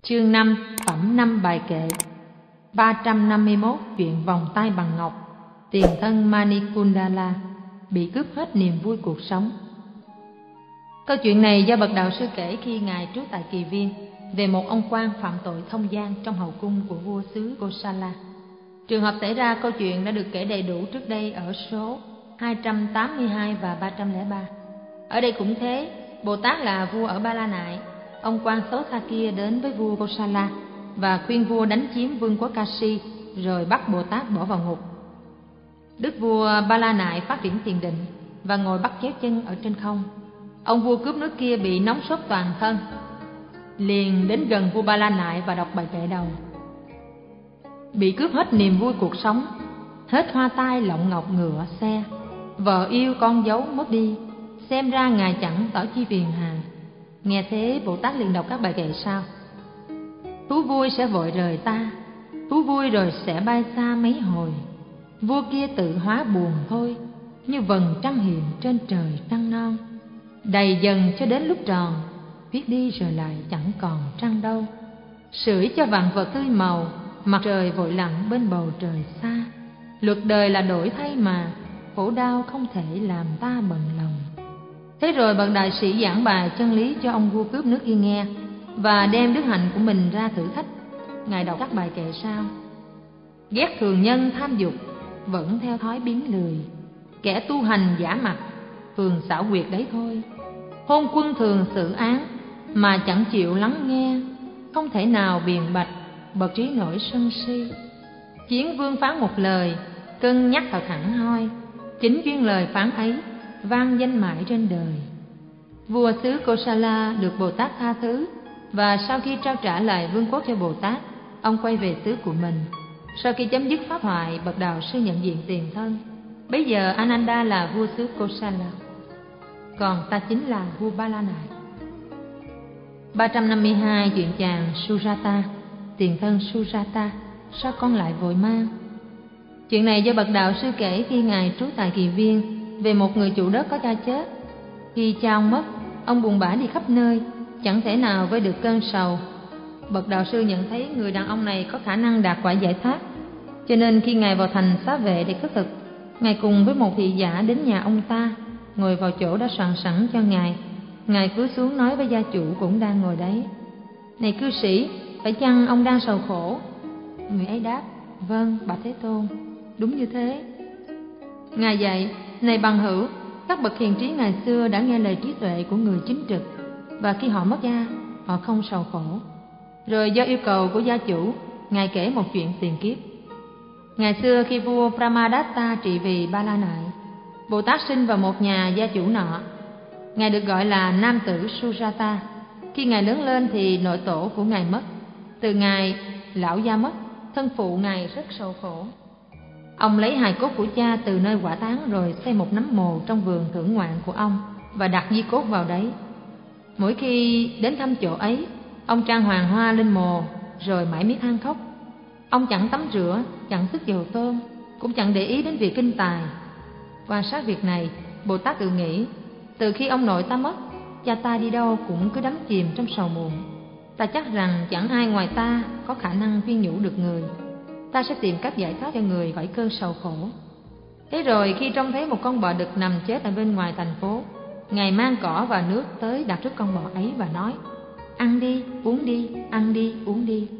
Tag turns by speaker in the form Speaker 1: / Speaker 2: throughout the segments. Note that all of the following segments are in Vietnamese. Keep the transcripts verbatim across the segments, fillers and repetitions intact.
Speaker 1: Chương năm, phẩm năm bài kệ. Ba trăm năm mươi mốt. Chuyện vòng tay bằng ngọc. Tiền thân Manikundala bị cướp hết niềm vui cuộc sống. Câu chuyện này do bậc đạo sư kể khi ngài trú tại Kỳ Viên về một ông quan phạm tội thông gian trong hậu cung của vua xứ Kosala. Trường hợp xảy ra câu chuyện đã được kể đầy đủ trước đây ở số hai trăm tám mươi hai và ba trăm lẻ ba. Ở đây cũng thế, Bồ Tát là vua ở Ba La Nại. Ông quan xấu xa kia đến với vua Kosala và khuyên vua đánh chiếm vương quốc Kashi, rồi bắt Bồ Tát bỏ vào ngục. Đức vua Ba La Nại phát triển thiền định và ngồi bắt chéo chân ở trên không. Ông vua cướp nước kia bị nóng sốt toàn thân, liền đến gần vua Ba La Nại và đọc bài kệ đầu: bị cướp hết niềm vui cuộc sống, hết hoa tai lọng ngọc ngựa xe, vợ yêu con dấu mất đi, xem ra ngài chẳng tỏ chi phiền hà. Nghe thế, Bồ Tát liền đọc các bài kệ sau: thú vui sẽ vội rời ta, thú vui rồi sẽ bay xa mấy hồi, vua kia tự hóa buồn thôi, như vầng trăng hiện trên trời trăng non, đầy dần cho đến lúc tròn, viết đi rồi lại chẳng còn trăng đâu. Sưởi cho vạn vật tươi màu, mặt trời vội lặn bên bầu trời xa. Luật đời là đổi thay mà, khổ đau không thể làm ta bận lòng. Thế rồi bậc đại sĩ giảng bài chân lý cho ông vua cướp nước kia nghe, và đem đức hạnh của mình ra thử thách. Ngài đọc các bài kệ sau: ghét thường nhân tham dục, vẫn theo thói biến lười, kẻ tu hành giả mặt, thường xảo quyệt đấy thôi. Hôn quân thường xử án, mà chẳng chịu lắng nghe, không thể nào biện bạch, bậc trí nổi sân si. Chiến vương phán một lời, cân nhắc thật hẳn hoi, chính duyên lời phán ấy vang danh mãi trên đời. Vua xứ Kosala được Bồ Tát tha thứ, và sau khi trao trả lại vương quốc cho Bồ Tát, ông quay về xứ của mình. Sau khi chấm dứt pháp thoại, bậc đạo sư nhận diện tiền thân. Bây giờ Ananda là vua xứ Kosala, còn ta chính là vua Ba La Nại. Ba trăm năm mươi hai. Chuyện chàng Sujata. Tiền thân Sujata, sao con lại vội mang? Chuyện này do bậc đạo sư kể khi ngài trú tại Kỳ Viên về một người chủ đất có cha chết. Khi cha ông mất, ông buồn bã đi khắp nơi, chẳng thể nào vơi được cơn sầu. Bậc đạo sư nhận thấy người đàn ông này có khả năng đạt quả giải thoát, cho nên khi ngài vào thành Xá Vệ để khất thực, ngài cùng với một thị giả đến nhà ông ta, ngồi vào chỗ đã soạn sẵn cho ngài. Ngài cúi xuống nói với gia chủ cũng đang ngồi đấy: này cư sĩ, phải chăng ông đang sầu khổ? Người ấy đáp: vâng, bạch Thế Tôn, đúng như thế. Ngài dạy: này bằng hữu, các bậc hiền trí ngày xưa đã nghe lời trí tuệ của người chính trực, và khi họ mất cha, họ không sầu khổ. Rồi do yêu cầu của gia chủ, ngài kể một chuyện tiền kiếp. Ngày xưa khi vua Pramadatta trị vì Ba La Nại, Bồ Tát sinh vào một nhà gia chủ nọ. Ngài được gọi là nam tử Sujata. Khi ngài lớn lên thì nội tổ của ngài mất. Từ ngày lão gia mất, thân phụ ngài rất sầu khổ. Ông lấy hài cốt của cha từ nơi hỏa táng, rồi xây một nấm mồ trong vườn thưởng ngoạn của ông và đặt di cốt vào đấy. Mỗi khi đến thăm chỗ ấy, ông trang hoàng hoa lên mồ, rồi mãi miết than khóc. Ông chẳng tắm rửa, chẳng sức dầu tôm, cũng chẳng để ý đến việc kinh tài. Quan sát việc này, Bồ Tát tự nghĩ: từ khi ông nội ta mất, cha ta đi đâu cũng cứ đắm chìm trong sầu muộn. Ta chắc rằng chẳng ai ngoài ta có khả năng khuyên nhủ được người. Ta sẽ tìm cách giải thoát cho người khỏi cơn sầu khổ. Thế rồi khi trông thấy một con bò đực nằm chết ở bên ngoài thành phố, ngài mang cỏ và nước tới đặt trước con bò ấy và nói: ăn đi, uống đi, ăn đi, uống đi.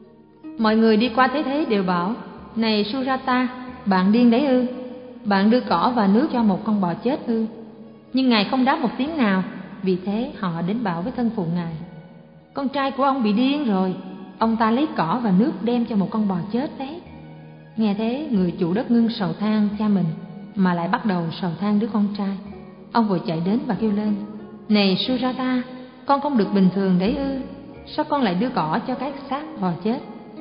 Speaker 1: Mọi người đi qua thấy thế đều bảo: này Sujata, bạn điên đấy ư? Bạn đưa cỏ và nước cho một con bò chết ư? Nhưng ngài không đáp một tiếng nào. Vì thế họ đến bảo với thân phụ ngài: con trai của ông bị điên rồi, ông ta lấy cỏ và nước đem cho một con bò chết đấy. Nghe thế, người chủ đất ngưng sầu than cha mình, mà lại bắt đầu sầu than đứa con trai. Ông vội chạy đến và kêu lên: này Sujata, con không được bình thường đấy ư? Sao con lại đưa cỏ cho cái xác bò chết?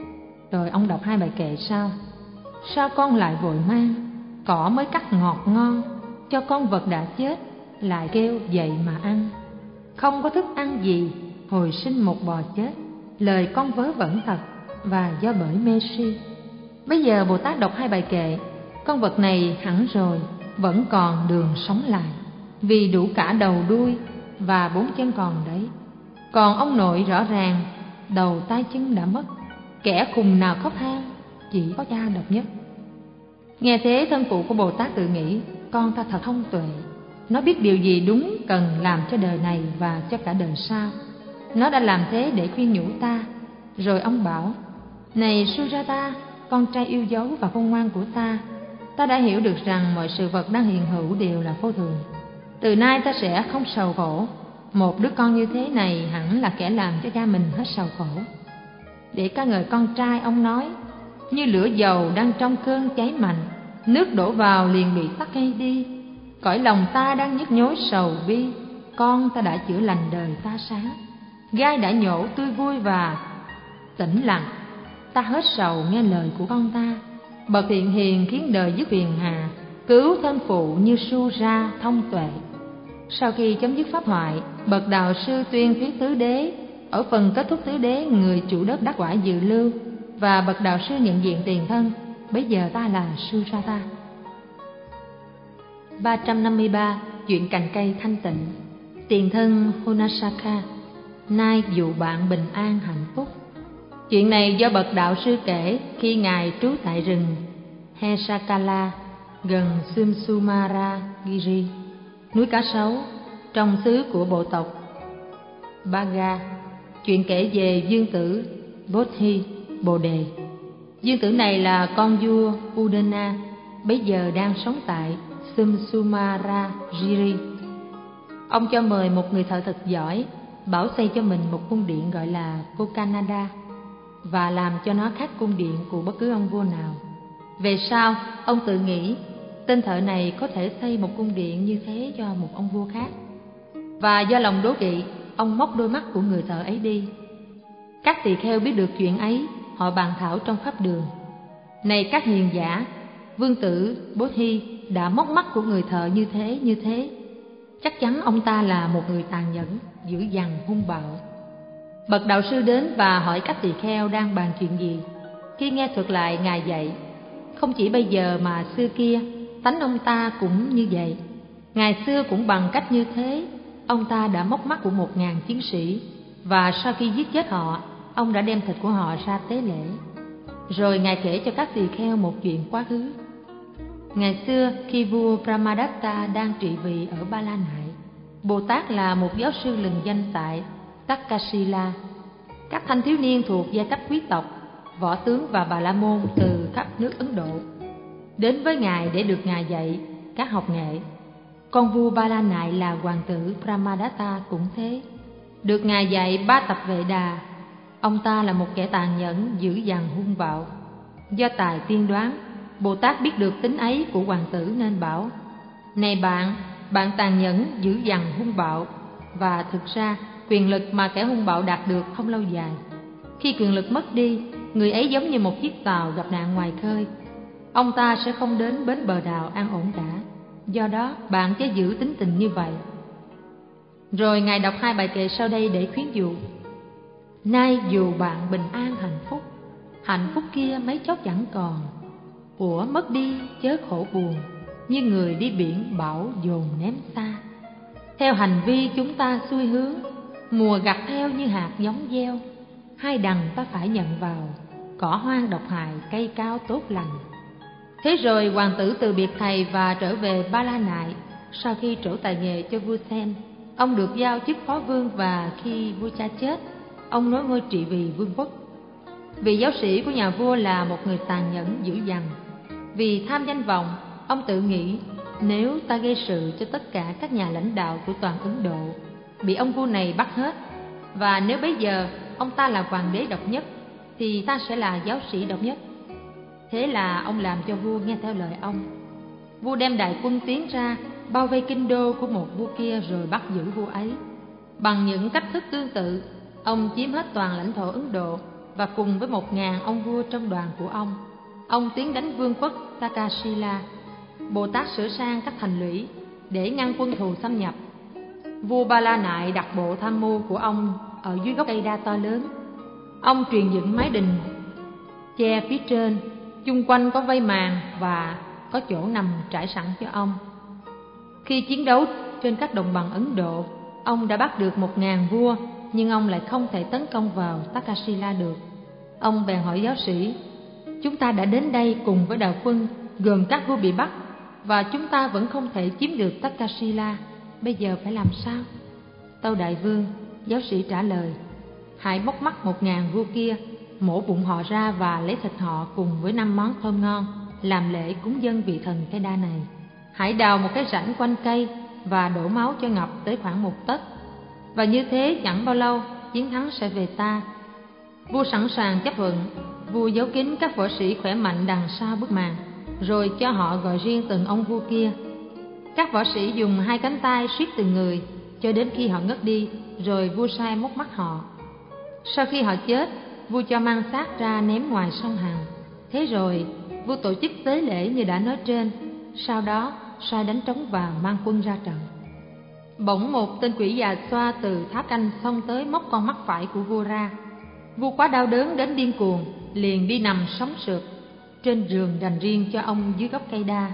Speaker 1: Rồi ông đọc hai bài kệ sau: sao con lại vội mang, cỏ mới cắt ngọt ngon, cho con vật đã chết, lại kêu dậy mà ăn. Không có thức ăn gì, hồi sinh một bò chết, lời con vớ vẩn thật, và do bởi mê si. Bây giờ Bồ Tát đọc hai bài kệ: con vật này hẳn rồi, vẫn còn đường sống lại, vì đủ cả đầu đuôi và bốn chân còn đấy. Còn ông nội rõ ràng, đầu tay chân đã mất, kẻ khùng nào khóc than, chỉ có cha độc nhất. Nghe thế, thân phụ của Bồ Tát tự nghĩ, con ta thật thông tuệ, nó biết điều gì đúng cần làm cho đời này và cho cả đời sau. Nó đã làm thế để khuyên nhủ ta. Rồi ông bảo, này Sujata, con trai yêu dấu và khôn ngoan của ta, ta đã hiểu được rằng mọi sự vật đang hiện hữu đều là vô thường. Từ nay ta sẽ không sầu khổ. Một đứa con như thế này hẳn là kẻ làm cho cha mình hết sầu khổ. Để ca ngợi con trai, ông nói, như lửa dầu đang trong cơn cháy mạnh, nước đổ vào liền bị tắt ngay đi. Cõi lòng ta đang nhức nhối sầu bi, con ta đã chữa lành đời ta sáng. Gai đã nhổ tươi vui và tĩnh lặng, ta hết sầu nghe lời của con ta. Bậc thiện hiền khiến đời dứt phiền hà, cứu thân phụ như su ra thông tuệ. Sau khi chấm dứt pháp thoại, bậc đạo sư tuyên thuyết tứ đế. Ở phần kết thúc tứ đế, người chủ đất đắc quả dự lưu, và bậc đạo sư nhận diện tiền thân. Bây giờ ta là Sujata. ba trăm năm mươi ba. Chuyện cành cây thanh tịnh. Tiền thân Hunasaka, nay dụ bạn bình an hạnh phúc. Chuyện này do bậc đạo sư kể khi ngài trú tại rừng Hesakala gần Sumsumara Giri, núi cá sấu, trong xứ của bộ tộc Baga. Chuyện kể về dương tử Bodhi Bồ Đề. Dương tử này là con vua Udana, bấy giờ đang sống tại Sumsumara Giri. Ông cho mời một người thợ thật giỏi, bảo xây cho mình một cung điện gọi là Kokanada, và làm cho nó khác cung điện của bất cứ ông vua nào. Về sau, ông tự nghĩ tên thợ này có thể xây một cung điện như thế cho một ông vua khác, và do lòng đố kỵ, ông móc đôi mắt của người thợ ấy đi. Các tỳ kheo biết được chuyện ấy, họ bàn thảo trong pháp đường, này các hiền giả, vương tử Bodhi đã móc mắt của người thợ như thế như thế, chắc chắn ông ta là một người tàn nhẫn, dữ dằn, hung bạo. Bậc đạo sư đến và hỏi các tỳ kheo đang bàn chuyện gì. Khi nghe thuật lại, ngài dạy, không chỉ bây giờ mà xưa kia, tánh ông ta cũng như vậy. Ngày xưa cũng bằng cách như thế, ông ta đã móc mắt của một ngàn chiến sĩ, và sau khi giết chết họ, ông đã đem thịt của họ ra tế lễ. Rồi ngài kể cho các tỳ kheo một chuyện quá khứ. Ngày xưa, khi vua Brahmadatta đang trị vì ở Ba La Nại, Bồ Tát là một giáo sư lừng danh tại Takshila. Các thanh thiếu niên thuộc giai cấp quý tộc, võ tướng và bà la môn từ khắp nước Ấn Độ đến với ngài để được ngài dạy các học nghệ. Con vua Ba La Nại là hoàng tử Brahmadatta cũng thế, được ngài dạy ba tập Vệ Đà. Ông ta là một kẻ tàn nhẫn, dữ dằn, hung bạo. Do tài tiên đoán, Bồ Tát biết được tính ấy của hoàng tử nên bảo, này bạn, bạn tàn nhẫn, dữ dằn, hung bạo. Và thực ra, quyền lực mà kẻ hung bạo đạt được không lâu dài. Khi quyền lực mất đi, người ấy giống như một chiếc tàu gặp nạn ngoài khơi. Ông ta sẽ không đến bến bờ nào an ổn cả. Do đó, bạn chớ giữ tính tình như vậy. Rồi ngài đọc hai bài kệ sau đây để khuyến dụ. Nay dù bạn bình an hạnh phúc, hạnh phúc kia mấy chốc chẳng còn. Của mất đi chớ khổ buồn, như người đi biển bão dồn ném xa. Theo hành vi chúng ta xuôi hướng, mùa gặt theo như hạt giống gieo. Hai đằng ta phải nhận vào, cỏ hoang độc hại, cây cao tốt lành. Thế rồi hoàng tử từ biệt thầy và trở về Ba La Nại. Sau khi trổ tài nghề cho vua Sen, ông được giao chức phó vương, và khi vua cha chết, ông nối ngôi trị vì vương quốc. Vị giáo sĩ của nhà vua là một người tàn nhẫn, dữ dằn. Vì tham danh vọng, ông tự nghĩ, nếu ta gây sự cho tất cả các nhà lãnh đạo của toàn Ấn Độ, bị ông vua này bắt hết, và nếu bây giờ ông ta là hoàng đế độc nhất, thì ta sẽ là giáo sĩ độc nhất. Thế là ông làm cho vua nghe theo lời ông. Vua đem đại quân tiến ra, bao vây kinh đô của một vua kia rồi bắt giữ vua ấy. Bằng những cách thức tương tự, ông chiếm hết toàn lãnh thổ Ấn Độ, và cùng với một ngàn ông vua trong đoàn của ông, ông tiến đánh vương quốc Takshila. Bồ Tát sửa sang các thành lũy để ngăn quân thù xâm nhập. Vua Ba La Nại đặt bộ tham mưu của ông ở dưới gốc cây đa to lớn. Ông truyền dựng mái đình che phía trên, chung quanh có vây màn và có chỗ nằm trải sẵn cho ông. Khi chiến đấu trên các đồng bằng Ấn Độ, ông đã bắt được một ngàn vua nhưng ông lại không thể tấn công vào Takasila được. Ông bèn hỏi giáo sĩ: chúng ta đã đến đây cùng với đạo quân gồm các vua bị bắt, và chúng ta vẫn không thể chiếm được Takasila, bây giờ phải làm sao? Tâu đại vương, giáo sĩ trả lời: hãy móc mắt một ngàn vua kia, mổ bụng họ ra và lấy thịt họ cùng với năm món thơm ngon làm lễ cúng dâng vị thần cây đa này. Hãy đào một cái rãnh quanh cây và đổ máu cho ngập tới khoảng một tấc, và như thế chẳng bao lâu chiến thắng sẽ về ta. Vua sẵn sàng chấp thuận. Vua giấu kín các võ sĩ khỏe mạnh đằng sau bức màn, rồi cho họ gọi riêng từng ông vua kia. Các võ sĩ dùng hai cánh tay siết từng người cho đến khi họ ngất đi, rồi vua sai móc mắt họ. Sau khi họ chết, vua cho mang xác ra ném ngoài sông Hằng. Thế rồi vua tổ chức tế lễ như đã nói trên, sau đó sai đánh trống và mang quân ra trận. Bỗng một tên quỷ già xoa từ tháp canh xông tới móc con mắt phải của vua ra. Vua quá đau đớn đến điên cuồng, liền đi nằm sóng sượt trên giường dành riêng cho ông dưới gốc cây đa.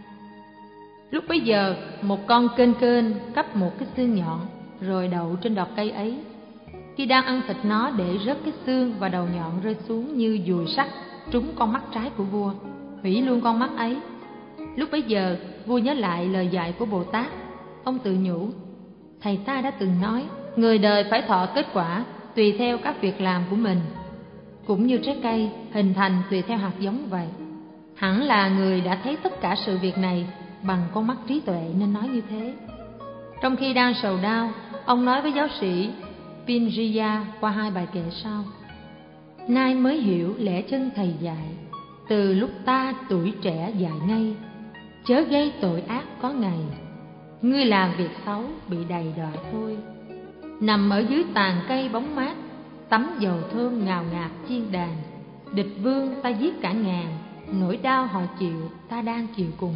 Speaker 1: Lúc bấy giờ, một con kênh kênh cắp một cái xương nhọn rồi đậu trên đọt cây ấy. Khi đang ăn thịt nó, để rớt cái xương và đầu nhọn rơi xuống như dùi sắt trúng con mắt trái của vua, hủy luôn con mắt ấy. Lúc bấy giờ, vua nhớ lại lời dạy của Bồ Tát. Ông tự nhủ: thầy ta đã từng nói, người đời phải thọ kết quả tùy theo các việc làm của mình, cũng như trái cây hình thành tùy theo hạt giống vậy. Hẳn là người đã thấy tất cả sự việc này bằng con mắt trí tuệ nên nói như thế. Trong khi đang sầu đau, ông nói với giáo sĩ Pinriya qua hai bài kệ sau: nay mới hiểu lẽ chân thầy dạy, từ lúc ta tuổi trẻ dạy ngay, chớ gây tội ác có ngày, ngươi làm việc xấu bị đầy đọa thôi. Nằm ở dưới tàn cây bóng mát, tắm dầu thơm ngào ngạt chiên đàn, địch vương ta giết cả ngàn, nỗi đau họ chịu ta đang chịu cùng.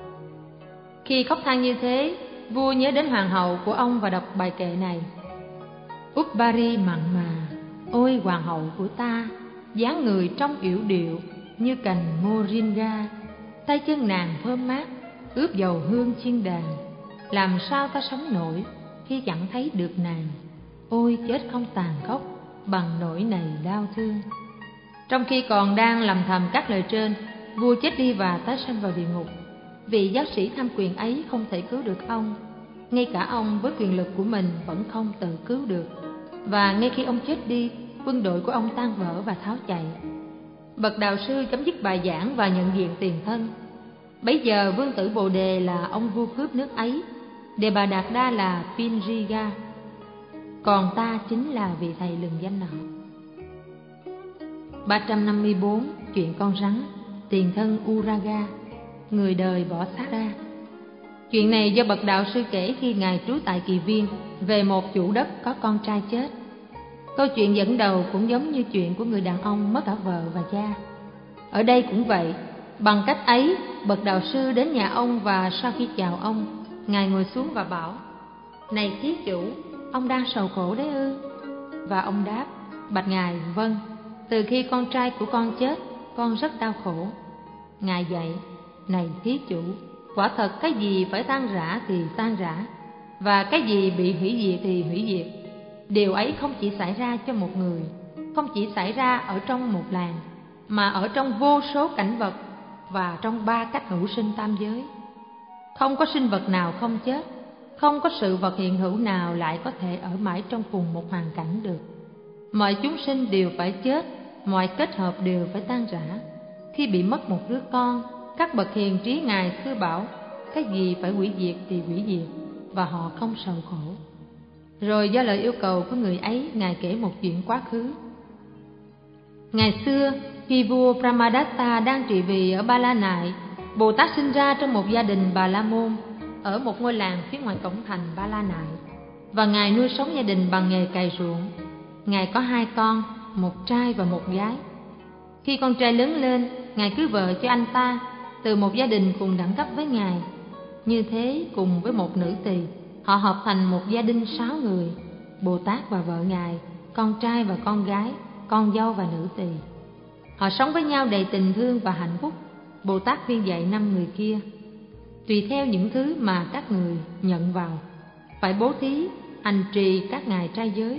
Speaker 1: Khi khóc than như thế, vua nhớ đến hoàng hậu của ông và đọc bài kệ này: Uppari mặn mà, ôi hoàng hậu của ta, dáng người trông yểu điệu như cành moringa, tay chân nàng thơm mát, ướp dầu hương chiên đàn. Làm sao ta sống nổi khi chẳng thấy được nàng, ôi chết không tàn khốc bằng nỗi này đau thương. Trong khi còn đang lầm thầm các lời trên, vua chết đi và tái sanh vào địa ngục. Vị giáo sĩ tham quyền ấy không thể cứu được ông. Ngay cả ông với quyền lực của mình vẫn không tự cứu được. Và ngay khi ông chết đi, quân đội của ông tan vỡ và tháo chạy. Bậc đạo sư chấm dứt bài giảng và nhận diện tiền thân. Bấy giờ vương tử Bồ Đề là ông vua cướp nước ấy, Đề Bà Đạt Đa là Pinriga, còn ta chính là vị thầy lừng danh nọ. ba trăm năm mươi bốn. Chuyện con rắn, tiền thân Uraga, người đời bỏ xác ra. Chuyện này do bậc đạo sư kể khi ngài trú tại Kỳ Viên về một chủ đất có con trai chết. Câu chuyện dẫn đầu cũng giống như chuyện của người đàn ông mất cả vợ và cha. Ở đây cũng vậy. Bằng cách ấy, bậc đạo sư đến nhà ông và sau khi chào ông, ngài ngồi xuống và bảo: này thí chủ, ông đang sầu khổ đấy ư? Và ông đáp: bạch ngài, vâng, từ khi con trai của con chết, con rất đau khổ. Ngài dạy: này thí chủ, quả thật cái gì phải tan rã thì tan rã, và cái gì bị hủy diệt thì hủy diệt. Điều ấy không chỉ xảy ra cho một người, không chỉ xảy ra ở trong một làng, mà ở trong vô số cảnh vật và trong ba cách hữu sinh tam giới. Không có sinh vật nào không chết, không có sự vật hiện hữu nào lại có thể ở mãi trong cùng một hoàn cảnh được. Mọi chúng sinh đều phải chết, mọi kết hợp đều phải tan rã. Khi bị mất một đứa con, các bậc hiền trí ngài xưa bảo cái gì phải hủy diệt thì hủy diệt, và họ không sầu khổ. Rồi do lời yêu cầu của người ấy, ngài kể một chuyện quá khứ. Ngày xưa, khi vua Brahmadatta đang trị vì ở Ba La Nại, Bồ Tát sinh ra trong một gia đình Bà La Môn ở một ngôi làng phía ngoài cổng thành Ba La Nại, và ngài nuôi sống gia đình bằng nghề cày ruộng. Ngài có hai con, một trai và một gái. Khi con trai lớn lên, ngài cưới vợ cho anh ta từ một gia đình cùng đẳng cấp với ngài. Như thế, cùng với một nữ tỳ, họ hợp thành một gia đình sáu người: Bồ Tát và vợ ngài, con trai và con gái, con dâu và nữ tỳ. Họ sống với nhau đầy tình thương và hạnh phúc. Bồ Tát khuyên dạy năm người kia: tùy theo những thứ mà các người nhận vào, phải bố thí, hành trì các ngài trai giới,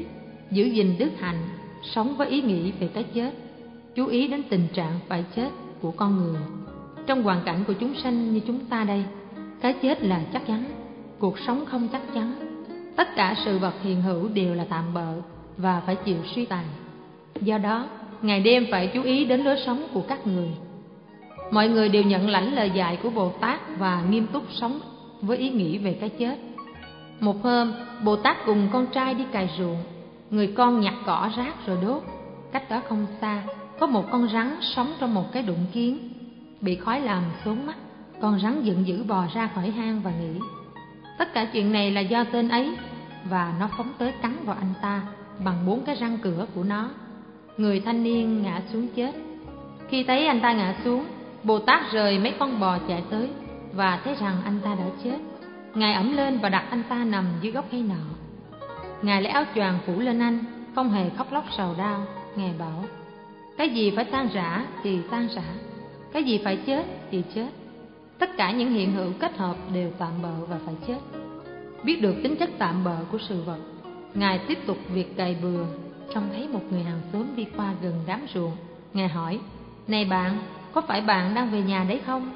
Speaker 1: giữ gìn đức hạnh, sống với ý nghĩ về cái chết, chú ý đến tình trạng phải chết của con người. Trong hoàn cảnh của chúng sanh như chúng ta đây, cái chết là chắc chắn, cuộc sống không chắc chắn. Tất cả sự vật hiện hữu đều là tạm bợ và phải chịu suy tàn. Do đó, ngày đêm phải chú ý đến lối sống của các người. Mọi người đều nhận lãnh lời dạy của Bồ Tát và nghiêm túc sống với ý nghĩ về cái chết. Một hôm, Bồ Tát cùng con trai đi cày ruộng. Người con nhặt cỏ rác rồi đốt. Cách đó không xa, có một con rắn sống trong một cái đụng kiến. Bị khói làm xốn mắt, con rắn giận dữ bò ra khỏi hang và nghĩ tất cả chuyện này là do tên ấy, và nó phóng tới cắn vào anh ta bằng bốn cái răng cửa của nó. Người thanh niên ngã xuống chết. Khi thấy anh ta ngã xuống, Bồ Tát rời mấy con bò chạy tới và thấy rằng anh ta đã chết. Ngài ẵm lên và đặt anh ta nằm dưới gốc cây nọ. Ngài lấy áo choàng phủ lên anh, không hề khóc lóc sầu đau. Ngài bảo, cái gì phải tan rã thì tan rã, cái gì phải chết thì chết. Tất cả những hiện hữu kết hợp đều tạm bợ và phải chết. Biết được tính chất tạm bợ của sự vật, Ngài tiếp tục việc cày bừa. Trông thấy một người hàng xóm đi qua gần đám ruộng. Ngài hỏi, này bạn, có phải bạn đang về nhà đấy không?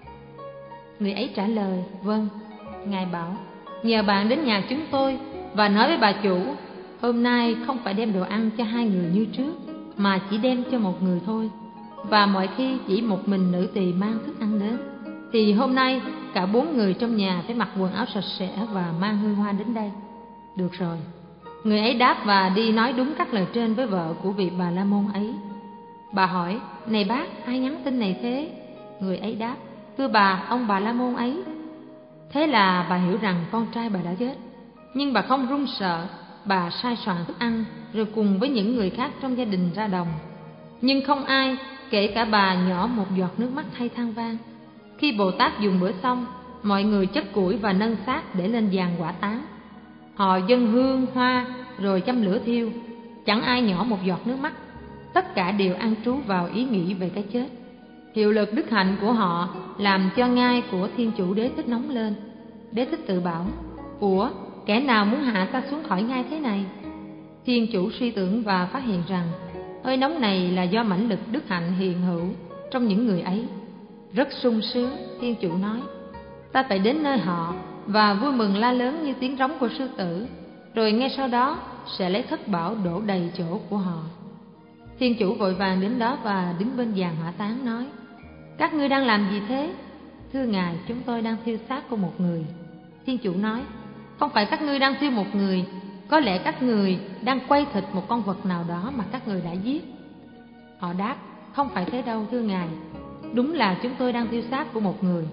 Speaker 1: Người ấy trả lời, vâng. Ngài bảo, nhờ bạn đến nhà chúng tôi và nói với bà chủ, hôm nay không phải đem đồ ăn cho hai người như trước, mà chỉ đem cho một người thôi. Và mọi khi chỉ một mình nữ tỳ mang thức ăn đến, thì hôm nay cả bốn người trong nhà phải mặc quần áo sạch sẽ và mang hương hoa đến đây. Được rồi. Người ấy đáp và đi nói đúng các lời trên với vợ của vị Bà La Môn ấy. Bà hỏi, này bác, ai nhắn tin này thế? Người ấy đáp, thưa bà, ông Bà La Môn ấy. Thế là bà hiểu rằng con trai bà đã chết. Nhưng bà không run sợ. Bà sai soạn thức ăn rồi cùng với những người khác trong gia đình ra đồng. Nhưng không ai, kể cả bà, nhỏ một giọt nước mắt hay than vang. Khi Bồ Tát dùng bữa xong, mọi người chất củi và nâng xác để lên giàn hỏa táng. Họ dâng hương, hoa rồi châm lửa thiêu. Chẳng ai nhỏ một giọt nước mắt. Tất cả đều an trú vào ý nghĩ về cái chết. Hiệu lực đức hạnh của họ làm cho ngai của Thiên Chủ Đế Thích nóng lên. Đế Thích tự bảo, ủa, kẻ nào muốn hạ ta xuống khỏi ngai thế này? Thiên Chủ suy tưởng và phát hiện rằng hơi nóng này là do mãnh lực đức hạnh hiện hữu trong những người ấy. Rất sung sướng, Thiên Chủ nói, ta phải đến nơi họ và vui mừng la lớn như tiếng rống của sư tử, rồi ngay sau đó sẽ lấy thất bảo đổ đầy chỗ của họ. Thiên Chủ vội vàng đến đó và đứng bên giàn hỏa táng nói, các ngươi đang làm gì thế? Thưa Ngài, chúng tôi đang thiêu xác của một người. Thiên Chủ nói, không phải các ngươi đang thiêu một người, có lẽ các người đang quay thịt một con vật nào đó mà các người đã giết. Họ đáp, không phải thế đâu thưa Ngài, đúng là chúng tôi đang thiêu xác của một người.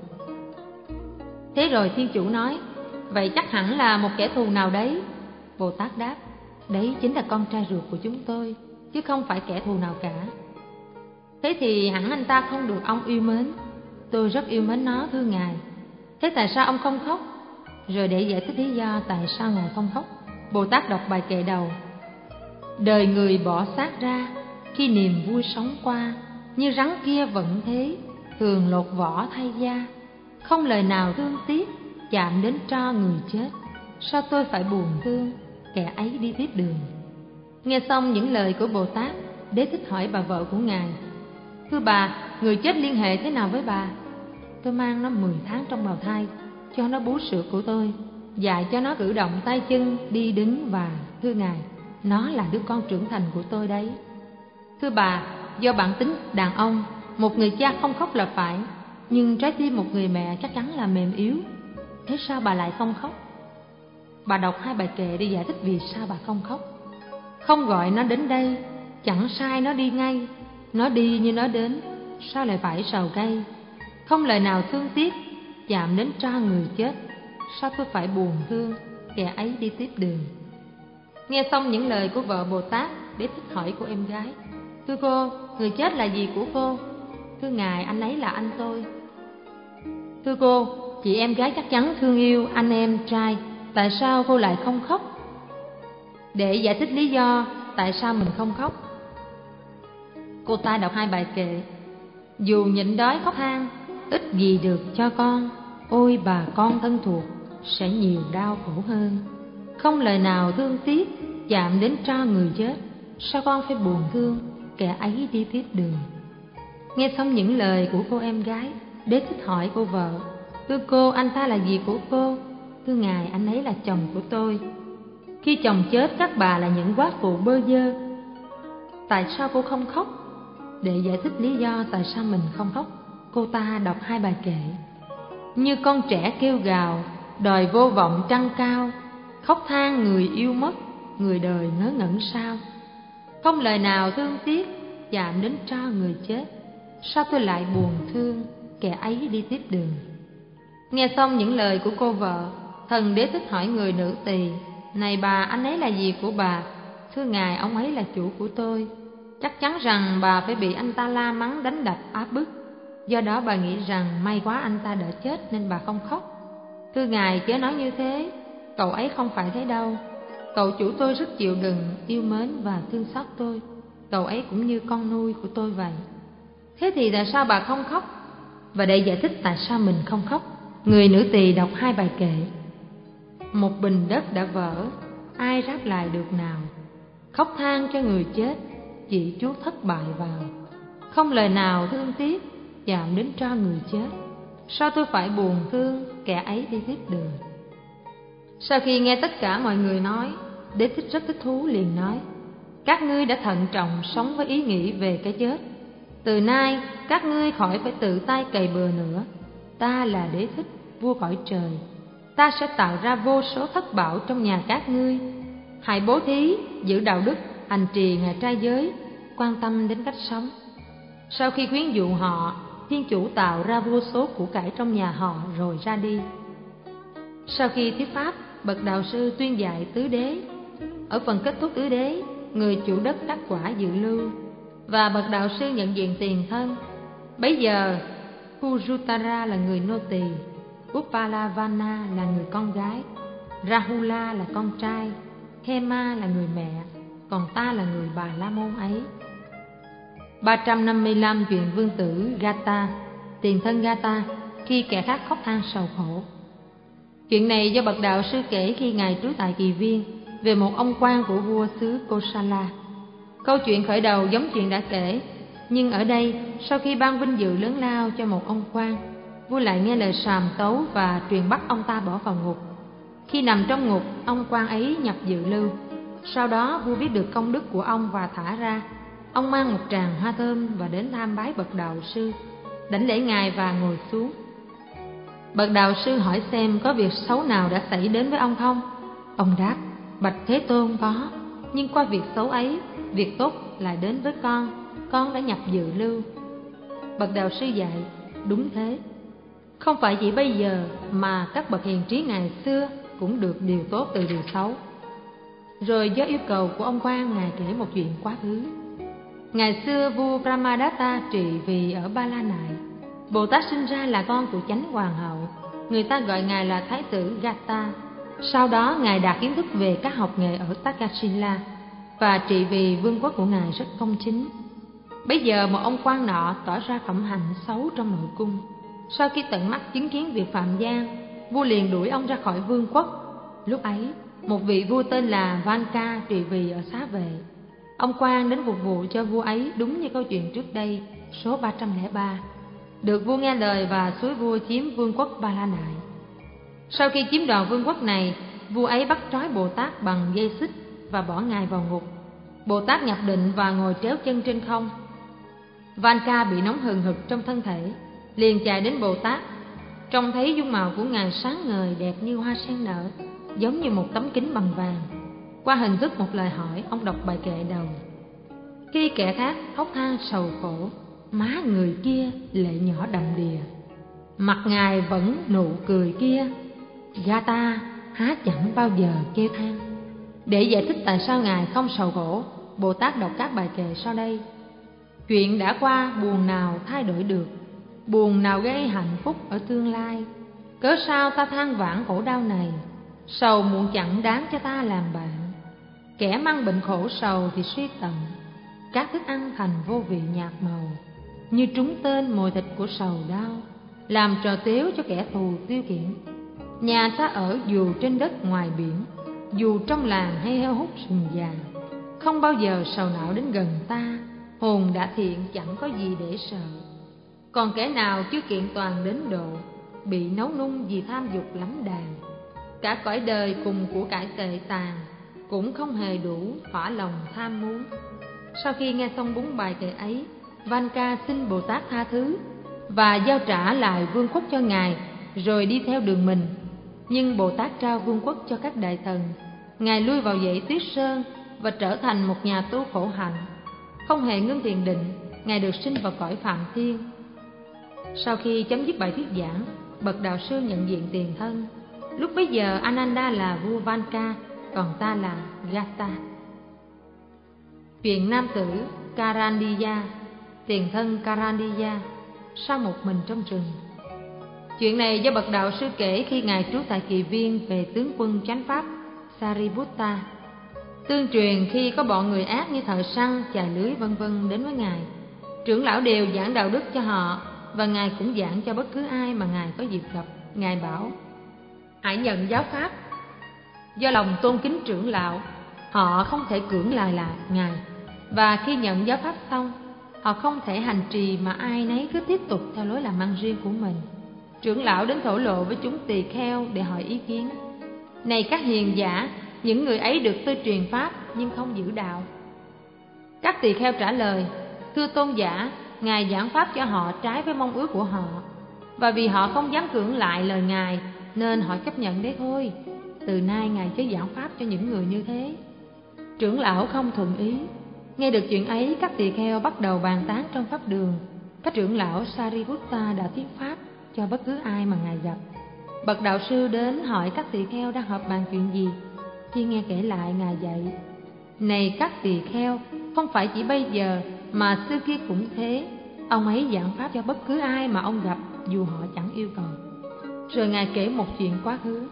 Speaker 1: Thế rồi Thiên Chủ nói, vậy chắc hẳn là một kẻ thù nào đấy. Bồ Tát đáp, đấy chính là con trai ruột của chúng tôi, chứ không phải kẻ thù nào cả. Thế thì hẳn anh ta không được ông yêu mến. Tôi rất yêu mến nó thưa Ngài. Thế tại sao ông không khóc? Rồi để giải thích lý do tại sao Ngài không khóc, Bồ Tát đọc bài kệ đầu. Đời người bỏ xác ra, khi niềm vui sống qua, như rắn kia vẫn thế, thường lột vỏ thay da. Không lời nào thương tiếc, chạm đến tro người chết. Sao tôi phải buồn thương, kẻ ấy đi tiếp đường. Nghe xong những lời của Bồ Tát, Đế Thích hỏi bà vợ của Ngài, thưa bà, người chết liên hệ thế nào với bà? Tôi mang nó mười tháng trong bào thai, cho nó bú sữa của tôi, dạy cho nó cử động tay chân, đi đứng, và thưa Ngài, nó là đứa con trưởng thành của tôi đấy. Thưa bà, do bản tính đàn ông, một người cha không khóc là phải, nhưng trái tim một người mẹ chắc chắn là mềm yếu. Thế sao bà lại không khóc? Bà đọc hai bài kệ để giải thích vì sao bà không khóc. Không gọi nó đến đây, chẳng sai nó đi ngay, nó đi như nó đến, sao lại phải sầu cay? Không lời nào thương tiếc, chạm đến tro người chết, sao tôi phải buồn thương, kẻ ấy đi tiếp đường. Nghe xong những lời của vợ Bồ Tát, Đế Thích hỏi cô em gái, thưa cô, người chết là gì của cô? Thưa Ngài, anh ấy là anh tôi. Thưa cô, chị em gái chắc chắn thương yêu anh em trai, tại sao cô lại không khóc? Để giải thích lý do tại sao mình không khóc, cô ta đọc hai bài kệ. Dù nhịn đói khóc than, ít gì được cho con, ôi bà con thân thuộc sẽ nhiều đau khổ hơn. Không lời nào thương tiếc, chạm đến tro người chết, sao con phải buồn thương kẻ ấy đi tiếp đường? Nghe xong những lời của cô em gái, Đế Thích hỏi cô vợ: Thưa cô, anh ta là gì của cô? Thưa ngài, anh ấy là chồng của tôi. Khi chồng chết, các bà là những quá phụ bơ vơ. Tại sao cô không khóc? Để giải thích lý do tại sao mình không khóc, cô ta đọc hai bài kệ: Như con trẻ kêu gào, đòi vô vọng trăng cao, khóc than người yêu mất, người đời ngớ ngẩn sao. Không lời nào thương tiếc, chạm đến tro người chết, sao tôi lại buồn thương kẻ ấy đi tiếp đường? Nghe xong những lời của cô vợ, thần Đế Thích hỏi người nữ tỳ: Này bà, anh ấy là gì của bà? Thưa ngài, ông ấy là chủ của tôi. Chắc chắn rằng bà phải bị anh ta la mắng, đánh đập, áp bức. Do đó bà nghĩ rằng may quá anh ta đã chết nên bà không khóc. Thưa ngài, chớ nói như thế, cậu ấy không phải thế đâu. Cậu chủ tôi rất chịu đựng, yêu mến và thương xót tôi. Cậu ấy cũng như con nuôi của tôi vậy. Thế thì tại sao bà không khóc? Và để giải thích tại sao mình không khóc, người nữ tỳ đọc hai bài kệ: Một bình đất đã vỡ, ai ráp lại được nào? Khóc than cho người chết, chỉ chuốt thất bại vào. Không lời nào thương tiếc, chạm đến tro người chết, sao tôi phải buồn thương kẻ ấy đi tiếp đường? Sau khi nghe tất cả mọi người nói, Đế Thích rất thích thú, liền nói: Các ngươi đã thận trọng sống với ý nghĩ về cái chết. Từ nay các ngươi khỏi phải tự tay cày bừa nữa. Ta là Đế Thích, vua cõi trời. Ta sẽ tạo ra vô số thất bảo trong nhà các ngươi. Hãy bố thí, giữ đạo đức, hành trì ngày trai giới, quan tâm đến cách sống. Sau khi khuyến dụ họ, Thiên Chủ tạo ra vô số của cải trong nhà họ rồi ra đi. Sau khi thuyết pháp, bậc đạo sư tuyên dạy tứ đế. Ở phần kết thúc tứ đế, người chủ đất đắc quả dự lưu và bậc đạo sư nhận diện tiền thân. Bấy giờ Purutara là người nô tỳ, Uppalavana là người con gái, Rahula là con trai, Hema là người mẹ, còn ta là người bà la môn ấy. ba trăm năm mươi lăm chuyện vương tử Gata, tiền thân Gata, khi kẻ khác khóc than sầu khổ. Chuyện này do bậc đạo sư kể khi ngài trú tại Kỳ Viên về một ông quan của vua xứ Kosala. Câu chuyện khởi đầu giống chuyện đã kể, nhưng ở đây sau khi ban vinh dự lớn lao cho một ông quan, vua lại nghe lời sàm tấu và truyền bắt ông ta bỏ vào ngục. Khi nằm trong ngục, ông quan ấy nhập dự lưu. Sau đó vua biết được công đức của ông và thả ra. Ông mang một tràng hoa thơm và đến tham bái bậc đạo sư, đảnh lễ ngài và ngồi xuống. Bậc đạo sư hỏi xem có việc xấu nào đã xảy đến với ông không. Ông đáp: Bạch Thế Tôn, có, nhưng qua việc xấu ấy, việc tốt lại đến với con, con đã nhập dự lưu. Bậc đạo sư dạy: Đúng thế, không phải chỉ bây giờ mà các bậc hiền trí ngày xưa cũng được điều tốt từ điều xấu. Rồi do yêu cầu của ông quan, ngài kể một chuyện quá khứ. Ngày xưa vua Brahmadatta trị vì ở Ba La Nại. Bồ Tát sinh ra là con của chánh hoàng hậu, người ta gọi ngài là Thái tử Gata. Sau đó ngài đạt kiến thức về các học nghề ở Takashila và trị vì vương quốc của ngài rất công chính. Bây giờ một ông quan nọ tỏ ra phẩm hạnh xấu trong nội cung. Sau khi tận mắt chứng kiến việc phạm gian, vua liền đuổi ông ra khỏi vương quốc. Lúc ấy một vị vua tên là Vanka trị vì ở Xá Vệ. Ông quan đến phục vụ cho vua ấy đúng như câu chuyện trước đây, số ba trăm lẻ ba. Được vua nghe lời và xúi vua chiếm vương quốc Ba La Nại. Sau khi chiếm đoạt vương quốc này, vua ấy bắt trói Bồ Tát bằng dây xích và bỏ ngài vào ngục. Bồ Tát nhập định và ngồi tréo chân trên không. Vanka bị nóng hừng hực trong thân thể, liền chạy đến Bồ Tát. Trông thấy dung mạo của ngài sáng ngời đẹp như hoa sen nở, giống như một tấm kính bằng vàng. Qua hình thức một lời hỏi, ông đọc bài kệ đầu: Khi kẻ khác khóc than sầu khổ, má người kia lệ nhỏ đầm đìa, mặt ngài vẫn nụ cười kia, Gata há chẳng bao giờ kêu than. Để giải thích tại sao ngài không sầu khổ, Bồ Tát đọc các bài kệ sau đây: Chuyện đã qua buồn nào thay đổi được, buồn nào gây hạnh phúc ở tương lai. Cớ sao ta than vãn khổ đau này, sầu muộn chẳng đáng cho ta làm bạn. Kẻ mang bệnh khổ sầu thì suy tận, các thức ăn thành vô vị nhạt màu. Như trúng tên mồi thịt của sầu đau, làm trò tếu cho kẻ thù tiêu khiển. Nhà ta ở dù trên đất ngoài biển, dù trong làng hay heo hút rừng già, không bao giờ sầu não đến gần ta. Hồn đã thiện chẳng có gì để sợ. Còn kẻ nào chưa kiện toàn đến độ, bị nấu nung vì tham dục lắm đàn, cả cõi đời cùng của cải tệ tàn, cũng không hề đủ thỏa lòng tham muốn. Sau khi nghe xong bốn bài kệ ấy, Vanka xin Bồ Tát tha thứ và giao trả lại vương quốc cho ngài, rồi đi theo đường mình. Nhưng Bồ Tát trao vương quốc cho các đại thần. Ngài lui vào dãy Tuyết Sơn và trở thành một nhà tu khổ hạnh. Không hề ngưng thiền định, ngài được sinh vào cõi Phạm Thiên. Sau khi chấm dứt bài thuyết giảng, bậc đạo sư nhận diện tiền thân. Lúc bấy giờ Ananda là vua Vanka, còn ta là Gata. Chuyện nam tử Karandiya, tiền thân Karandiya, sau một mình trong rừng. Chuyện này do bậc đạo sư kể khi ngài trú tại Kỳ Viên về tướng quân chánh pháp Sariputta. Tương truyền khi có bọn người ác như thợ săn, chài lưới vân vân đến với ngài, trưởng lão đều giảng đạo đức cho họ, và ngài cũng giảng cho bất cứ ai mà ngài có dịp gặp. Ngài bảo: hãy nhận giáo pháp. Do lòng tôn kính trưởng lão, họ không thể cưỡng lại là ngài, và khi nhận giáo pháp xong, họ không thể hành trì mà ai nấy cứ tiếp tục theo lối làm ăn riêng của mình. Trưởng lão đến thổ lộ với chúng tỳ kheo để hỏi ý kiến. Này các hiền giả, những người ấy được tôi truyền pháp nhưng không giữ đạo. Các tỳ kheo trả lời: thưa tôn giả, ngài giảng pháp cho họ trái với mong ước của họ, và vì họ không dám cưỡng lại lời ngài nên họ chấp nhận đấy thôi. Từ nay ngài chớ giảng pháp cho những người như thế. Trưởng lão không thuận ý. Nghe được chuyện ấy, các tỳ kheo bắt đầu bàn tán trong pháp đường. Các trưởng lão Sariputta đã thuyết pháp cho bất cứ ai mà ngài gặp. Bậc đạo sư đến hỏi các tỳ kheo đang họp bàn chuyện gì. Khi nghe kể lại, ngài dạy: này các tỳ kheo, không phải chỉ bây giờ mà xưa kia cũng thế. Ông ấy giảng pháp cho bất cứ ai mà ông gặp, dù họ chẳng yêu cầu. Rồi ngài kể một chuyện quá khứ.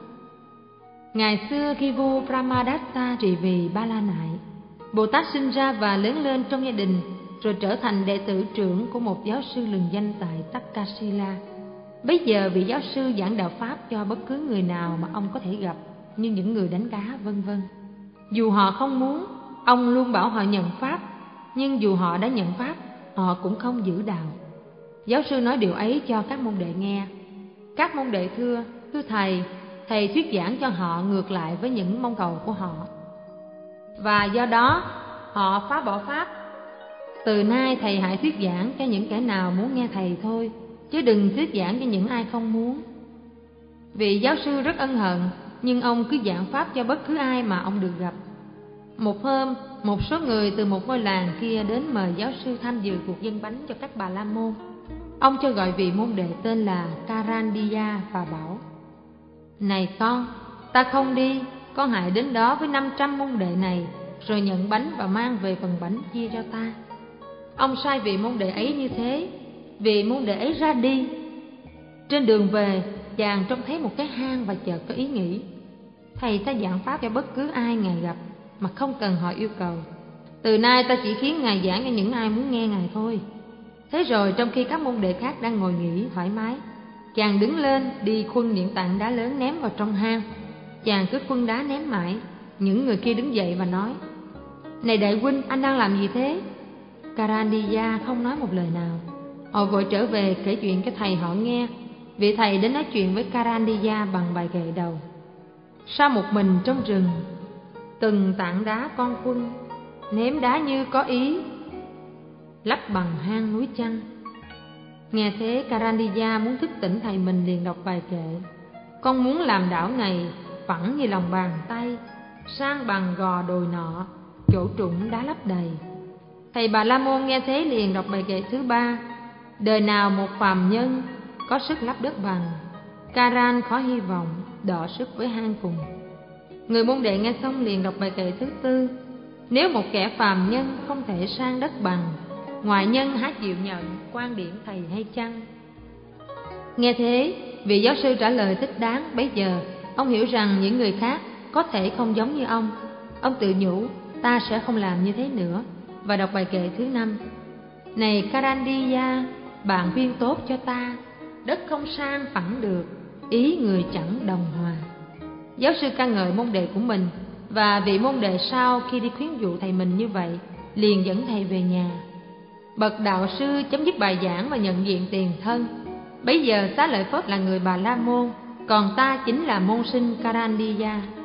Speaker 1: Ngày xưa khi vua Brahmadatta trị vì Ba La Nại, Bồ Tát sinh ra và lớn lên trong gia đình, rồi trở thành đệ tử trưởng của một giáo sư lừng danh tại Takasila. Bây giờ vị giáo sư giảng đạo pháp cho bất cứ người nào mà ông có thể gặp, như những người đánh cá vân vân. Dù họ không muốn, ông luôn bảo họ nhận pháp, nhưng dù họ đã nhận pháp, họ cũng không giữ đạo. Giáo sư nói điều ấy cho các môn đệ nghe. Các môn đệ thưa: thưa thầy, thầy thuyết giảng cho họ ngược lại với những mong cầu của họ, và do đó họ phá bỏ pháp. Từ nay thầy hãy thuyết giảng cho những kẻ nào muốn nghe thầy thôi, chứ đừng thuyết giảng cho những ai không muốn. Vị giáo sư rất ân hận, nhưng ông cứ giảng pháp cho bất cứ ai mà ông được gặp. Một hôm, một số người từ một ngôi làng kia đến mời giáo sư tham dự cuộc dâng bánh cho các bà la môn. Ông cho gọi vị môn đệ tên là Karandiya và bảo: này con, ta không đi, con hãy đến đó với năm trăm môn đệ này, rồi nhận bánh và mang về phần bánh chia cho ta. Ông sai vị môn đệ ấy như thế. Vị môn đệ ấy ra đi. Trên đường về, chàng trông thấy một cái hang và chợt có ý nghĩ: thầy ta giảng pháp cho bất cứ ai ngài gặp mà không cần họ yêu cầu. Từ nay ta chỉ khiến ngài giảng cho những ai muốn nghe ngài thôi. Thế rồi trong khi các môn đệ khác đang ngồi nghỉ thoải mái, chàng đứng lên đi khuân những tảng đá lớn ném vào trong hang. Chàng cứ khuân đá ném mãi. Những người kia đứng dậy và nói: này đại huynh, anh đang làm gì thế? Karandiya không nói một lời nào. Họ vội trở về kể chuyện cho thầy họ nghe. Vị thầy đến nói chuyện với Karandiya bằng bài kệ đầu: sau một mình trong rừng, từng tảng đá con khuân, ném đá như có ý, lấp bằng hang núi chăng. Nghe thế, Karandiya muốn thức tỉnh thầy mình, liền đọc bài kệ: con muốn làm đảo này phẳng như lòng bàn tay, sang bằng gò đồi nọ, chỗ trũng đá lấp đầy. Thầy Bà La Môn nghe thế liền đọc bài kệ thứ ba: đời nào một phàm nhân có sức lấp đất bằng, Karan khó hy vọng đọ sức với hang cùng. Người môn đệ nghe xong liền đọc bài kệ thứ tư: nếu một kẻ phàm nhân không thể sang đất bằng, ngoại nhân há chịu nhận quan điểm thầy hay chăng? Nghe thế, vị giáo sư trả lời thích đáng. Bấy giờ ông hiểu rằng những người khác có thể không giống như ông. Ông tự nhủ: ta sẽ không làm như thế nữa, và đọc bài kệ thứ năm: này Karandiya, bạn khuyên tốt cho ta, đất không sang phẳng được, ý người chẳng đồng hòa. Giáo sư ca ngợi môn đệ của mình, Và vị môn đệ sau khi đi khuyến dụ thầy mình như vậy, liền dẫn thầy về nhà. Bậc đạo sư chấm dứt bài giảng và nhận diện tiền thân. Bấy giờ Xá Lợi Phất là người Bà La Môn, còn ta chính là môn sinh Karandiya.